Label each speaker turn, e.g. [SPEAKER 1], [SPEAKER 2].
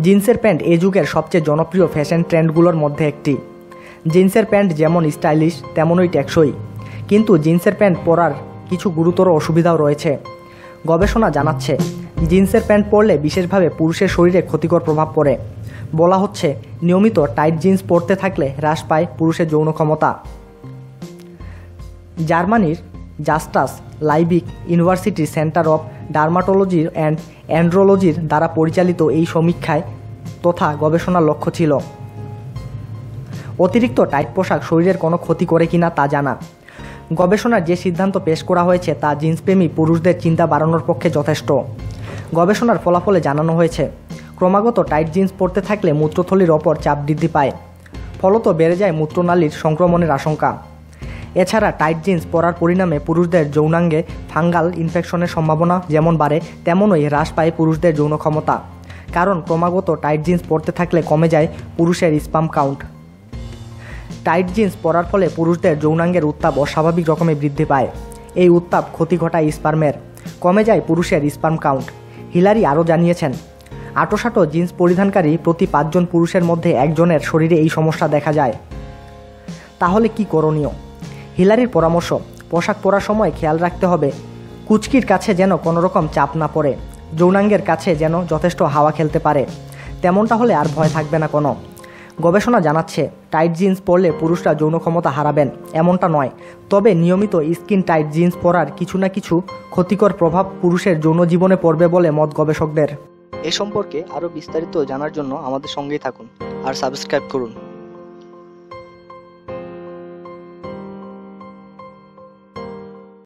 [SPEAKER 1] জিন্সের প্যান্ট এই যুগের সবচেয়ে জনপ্রিয় ফ্যাশন ট্রেন্ডগুলোর মধ্যে একটি। জিন্সের প্যান্ট যেমন স্টাইলিশ তেমনই টেকসই, কিন্তু জিন্সের প্যান্ট পরার কিছু গুরুতর অসুবিধাও রয়েছে। গবেষণা জানাচ্ছে জিন্সের প্যান্ট পরলে বিশেষভাবে পুরুষের শরীরে ক্ষতিকর প্রভাব পড়ে। বলা হচ্ছে নিয়মিত টাইট জিন্স পরতে থাকলে হ্রাস পায় পুরুষের যৌন ক্ষমতা। জার্মানির জাস্টাস লাইবিক ইউনিভার্সিটির সেন্টার অফ ডার্মাটোলজি অ্যান্ড অ্যান্ড্রোলজির দ্বারা পরিচালিত এই সমীক্ষায় তথা গবেষণার লক্ষ্য ছিল অতিরিক্ত টাইট পোশাক শরীরের কোনো ক্ষতি করে কিনা তা জানা। গবেষণার যে সিদ্ধান্ত পেশ করা হয়েছে তা জিন্সপ্রেমী পুরুষদের চিন্তা বাড়ানোর পক্ষে যথেষ্ট। গবেষণার ফলাফলে জানানো হয়েছে ক্রমাগত টাইট জিন্স পরতে থাকলে মূত্রথলির ওপর চাপ বৃদ্ধি পায়, ফলত বেড়ে যায় মূত্রনালীর সংক্রমণের আশঙ্কা। এছাড়া টাইট জিন্স পরার পরিণামে পুরুষদের যৌনাঙ্গে ফাঙ্গাল ইনফেকশনের সম্ভাবনা যেমন বাড়ে তেমনই হ্রাস পায় পুরুষদের যৌন ক্ষমতা, কারণ ক্রমাগত টাইট জিন্স পরতে থাকলে কমে যায় পুরুষের স্পাম কাউন্ট। টাইট জিন্স পরার ফলে পুরুষদের যৌনাঙ্গের উত্তাপ অস্বাভাবিক রকমে বৃদ্ধি পায়। এই উত্তাপ ক্ষতি ঘটায় স্পার্মের, কমে যায় পুরুষের স্পার্ম কাউন্ট। হিলারি আরও জানিয়েছেন আঁটো জিন্স পরিধানকারী প্রতি 5 জন পুরুষের মধ্যে একজনের শরীরে এই সমস্যা দেখা যায়। তাহলে কি করণীয়? হিলারির পরামর্শ, পোশাক পরার সময় খেয়াল রাখতে হবে কুচকির কাছে যেন কোনো রকম চাপ না পড়ে, যৌনাঙ্গের কাছে যেন যথেষ্ট হাওয়া খেলতে পারে। তেমনটা হলে আর ভয় থাকবে না কোনো। গবেষণা জানাচ্ছে টাইট জিন্স পরলে পুরুষরা যৌন ক্ষমতা হারাবেন এমনটা নয়, তবে নিয়মিত স্কিন টাইট জিন্স পরার কিছু না কিছু ক্ষতিকর প্রভাব পুরুষের যৌন জীবনে পড়বে বলে মত গবেষকদের। এ সম্পর্কে আরও বিস্তারিত জানার জন্য আমাদের সঙ্গেই থাকুন আর সাবস্ক্রাইব করুন।